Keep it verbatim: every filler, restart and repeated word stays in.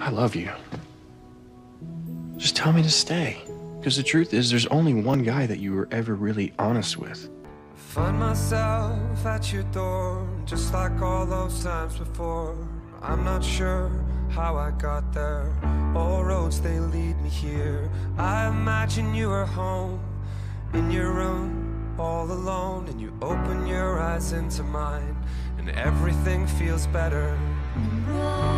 I love you. Just tell me to stay. Because the truth is, there's only one guy that you were ever really honest with. I find myself at your door, just like all those times before. I'm not sure how I got there. All roads, they lead me here. I imagine you are home, in your room, all alone. And you open your eyes into mine, and everything feels better.